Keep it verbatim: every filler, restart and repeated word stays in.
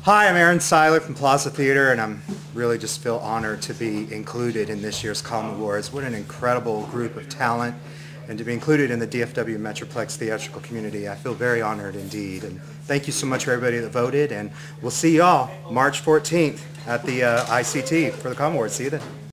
Hi, I'm Aaron Siler from Plaza Theater, and I'm really just feel honored to be included in this year's Comm Awards. What an incredible group of talent, and to be included in the D F W Metroplex theatrical community. I feel very honored indeed, and thank you so much for everybody that voted, and we'll see y'all March fourteenth at the uh, I C T for the Comm Awards. See you then.